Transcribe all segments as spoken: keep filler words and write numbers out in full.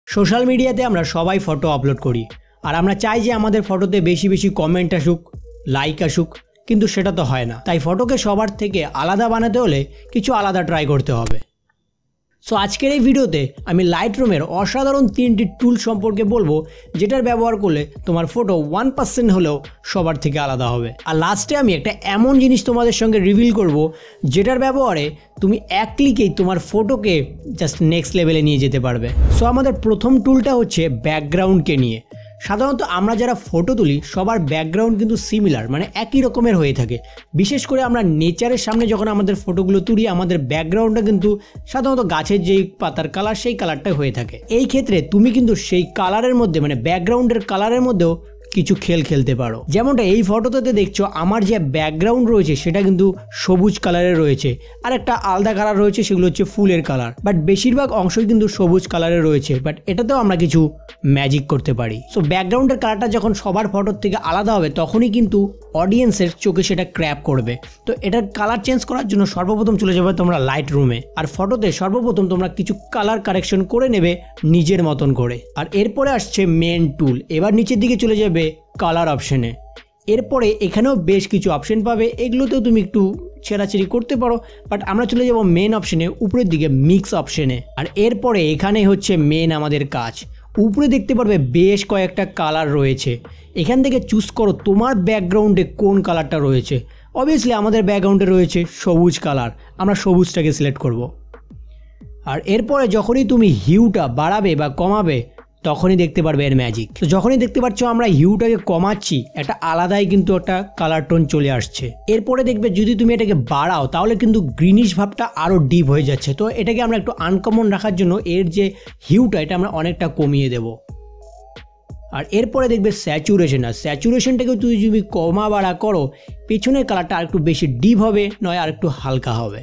Social মিডিয়াতে আমরা সবাই ফটো আপলোড করি আর আমরা চাই যে আমাদের ফটোতে বেশি বেশি কমেন্ট আসুক, লাইক আসুক, কিন্তু সেটা তো হয় না। তাই ফটোকে সবার থেকে আলাদা বানাতে হলে কিছু আলাদা ট্রাই করতে হবে। সো আজকের এই ভিডিওতে আমি লাইটরুমের অসাধারণ তিনটি টুল সম্পর্কে বলবো, যেটার ব্যবহার করলে তোমার ফটো ওয়ান পার্সেন্ট হলেও সবার থেকে আলাদা হবে। আর লাস্টে আমি একটা এমন জিনিস তোমাদের সঙ্গে রিভিল করব, যেটার ব্যবহারে তুমি এক ক্লিকেই তোমার ফটোকে জাস্ট নেক্সট লেভেলে নিয়ে যেতে পারবে। সো আমাদের প্রথম টুলটা হচ্ছে ব্যাকগ্রাউন্ডকে নিয়ে। সাধারণত আমরা যারা ফটো তুলি সবার ব্যাকগ্রাউন্ড কিন্তু সিমিলার, মানে একই রকমের হয়ে থাকে। বিশেষ করে আমরা নেচারের সামনে যখন আমাদের ফটোগুলো তুলি, আমাদের ব্যাকগ্রাউন্ডটা কিন্তু সাধারণত গাছের যেই পাতার কালার সেই কালারটাই হয়ে থাকে। এই ক্ষেত্রে তুমি কিন্তু সেই কালারের মধ্যে, মানে ব্যাকগ্রাউন্ডের কালারের মধ্যেও কিছু খেল খেলতে পারো। যেমনটা এই ফটোতে দেখছো, আমার যে ব্যাকগ্রাউন্ড রয়েছে সেটা কিন্তু সবুজ কালারের রয়েছে, আর একটা আলাদা কালার রয়েছে, সেগুলো হচ্ছে ফুলের কালার। বাট বেশিরভাগ অংশই কিন্তু সবুজ কালারের রয়েছে, বাট এটাতেও আমরা কিছু ম্যাজিক করতে পারি। সো ব্যাকগ্রাউন্ডের কালারটা যখন সবার ফটোর থেকে আলাদা হবে, তখনই কিন্তু অডিয়েন্সের চোখে সেটা ক্র্যাপ করবে। তো এটার কালার চেঞ্জ করার জন্য সর্বপ্রথম চলে যাবে তোমরা লাইট রুমে, আর ফটোতে সর্বপ্রথম তোমরা কিছু কালার কারেকশন করে নেবে নিজের মতন করে। আর এরপরে আসছে মেন টুল। এবার নিচের দিকে চলে যাবে কালার অপশনে। এরপরে এখানেও বেশ কিছু অপশন পাবে, এগুলোতেও তুমি একটু ছেঁড়াছেড়ি করতে পারো। বাট আমরা চলে যাব মেন অপশনে, উপরের দিকে মিক্স অপশনে। আর এরপরে এখানে হচ্ছে মেন আমাদের কাজ। উপরে দেখতে পারবে বেশ কয়েকটা কালার রয়েছে, এখান থেকে চুজ করো তোমার ব্যাকগ্রাউন্ডে কোন কালারটা রয়েছে। অবভিয়াসলি আমাদের ব্যাকগ্রাউন্ডে রয়েছে সবুজ কালার, আমরা সবুজটাকে সিলেক্ট করব। আর এরপরে যখনই তুমি হিউটা বাড়াবে বা কমাবে, তখনই দেখতে পারবে এর ম্যাজিক। তো যখনই দেখতে পাচ্ছ আমরা হিউটাকে কমাচ্ছি, একটা আলাদাই কিন্তু একটা কালার টোন চলে আসছে। এরপরে দেখবে যদি তুমি এটাকে বাড়াও, তাহলে কিন্তু গ্রিনিশ ভাবটা আরও ডিপ হয়ে যাচ্ছে। তো এটাকে আমরা একটু আনকমন রাখার জন্য এর যে হিউটা, এটা আমরা অনেকটা কমিয়ে দেব। আর এরপরে দেখবে স্যাচুরেশন। আর স্যাচুরেশনটাকেও তুই যদি কমা বাড়া করো, পেছনের কালারটা আর একটু বেশি ডিপ হবে, নয় আর একটু হালকা হবে।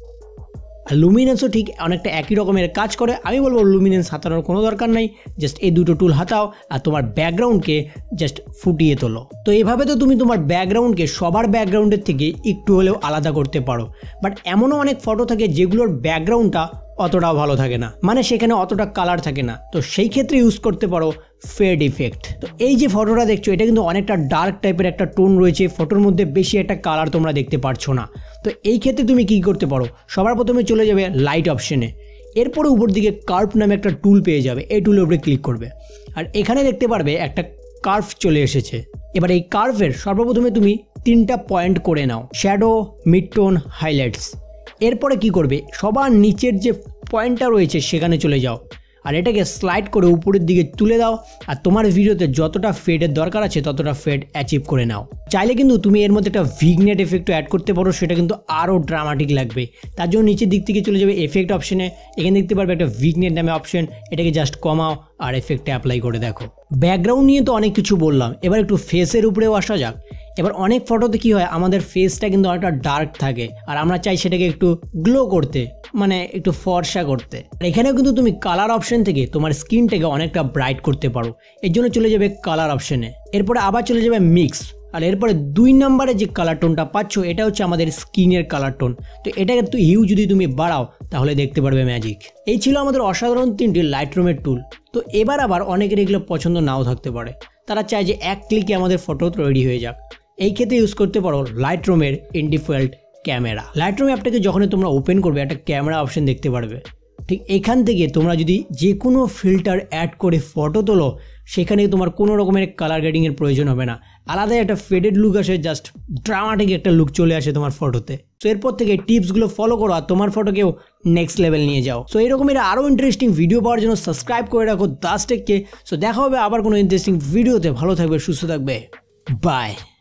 আর লুমিনেন্সও ঠিক অনেকটা একই রকমের কাজ করে। আমি বলবো লুমিনেন্স হাতানোর কোনো দরকার নাই, জাস্ট এই দুটো টুল হাতাও আর তোমার ব্যাকগ্রাউন্ডকে জাস্ট ফুটিয়ে তোলো। তো এভাবে তো তুমি তোমার ব্যাকগ্রাউন্ডকে সবার ব্যাকগ্রাউন্ডের থেকে একটু হলেও আলাদা করতে পারো। বাট এমনও অনেক ফটো থাকে যেগুলোর ব্যাকগ্রাউন্ডটা অতটাও ভালো থাকে না, মানে সেখানে অতটা কালার থাকে না। তো সেই ক্ষেত্রে ইউজ করতে পারো ফেড ইফেক্ট। তো এই যে ফটোটা দেখছো, এটা কিন্তু অনেকটা ডার্ক টাইপের একটা টোন রয়েছে, ফটোর মধ্যে বেশি একটা কালার তোমরা দেখতে পারছো না। তো এই ক্ষেত্রে তুমি কি করতে পারো, সবার প্রথমে চলে যাবে লাইট অপশনে। এরপরে উপর দিকে কার্ভ নামে একটা টুল পেয়ে যাবে, এই টুলের উপরে ক্লিক করবে। আর এখানে দেখতে পারবে একটা কার্ভ চলে এসেছে। এবার এই কার্ভের সর্বপ্রথমে তুমি তিনটা পয়েন্ট করে নাও, শ্যাডো, মিড টোন, হাইলাইটস। এরপরে কি করবে, সবার নিচের যে পয়েন্টটা রয়েছে সেখানে চলে যাও, আর এটাকে স্লাইড করে উপরের দিকে তুলে দাও। আর তোমার ভিডিওতে যতটা ফেডের দরকার আছে ততটা ফেড অ্যাচিভ করে নাও। চাইলে কিন্তু তুমি এর মধ্যে একটা ভিগনেট এফেক্টও অ্যাড করতে পারো, সেটা কিন্তু আরও ড্রামাটিক লাগবে। তার জন্য নিচের দিক থেকে চলে যাবে এফেক্ট অপশনে। এখানে দেখতে পারবে একটা ভিগনেট নামে অপশন, এটাকে জাস্ট কমাও আর এফেক্টে অ্যাপ্লাই করে দেখো। ব্যাকগ্রাউন্ড নিয়ে তো অনেক কিছু বললাম, এবার একটু ফেসের উপরেও আসা যাক। এবার অনেক ফটোতে কি হয়, আমাদের ফেসটা কিন্তু অনেকটা ডার্ক থাকে, আর আমরা চাই সেটাকে একটু গ্লো করতে, মানে একটু ফর্সা করতে। আর এখানেও কিন্তু তুমি কালার অপশন থেকে তোমার স্কিনটাকে অনেকটা ব্রাইট করতে পারো। এর জন্য চলে যাবে কালার অপশনে। এরপরে আবার চলে যাবে মিক্স। আর এরপরে দুই নম্বরে যে কালার টোনটা পাচ্ছ, এটা হচ্ছে আমাদের স্কিনের কালার টোন। তো এটাকে তো হিউ যদি তুমি বাড়াও, তাহলে দেখতে পারবে ম্যাজিক। এই ছিল আমাদের অসাধারণ তিনটি লাইটরুমের টুল। তো এবার আবার অনেকের এগুলো পছন্দ নাও থাকতে পারে, তারা চায় যে এক ক্লিকে আমাদের ফটো রেডি হয়ে যাক। এই ক্ষেত্রে ইউজ করতে পারো লাইটরুমের ইনডিফল্ট ক্যামেরা। লাইটরুম অ্যাপটাকে যখনই তোমরা ওপেন করবে, একটা ক্যামেরা অপশন দেখতে পারবে। ঠিক এখান থেকে তোমরা যদি যে কোনো ফিল্টার অ্যাড করে ফটো তোলো, সেখানে তোমার কোনো রকমের কালার গ্রেডিংয়ের প্রয়োজন হবে না, আলাদা একটা ফেডেড লুক আসে, জাস্ট ড্রামাটিক একটা লুক চলে আসে তোমার ফটোতে। সো এরপর থেকে টিপসগুলো ফলো করো আর তোমার ফটোকেও নেক্সট লেভেল নিয়ে যাও। সো এরকমের আরও ইন্টারেস্টিং ভিডিও পাওয়ার জন্য সাবস্ক্রাইব করে রাখো দাস টেককে। সো দেখা হবে আবার কোনো ইন্টারেস্টিং ভিডিওতে। ভালো থাকবে, সুস্থ থাকবে, বাই।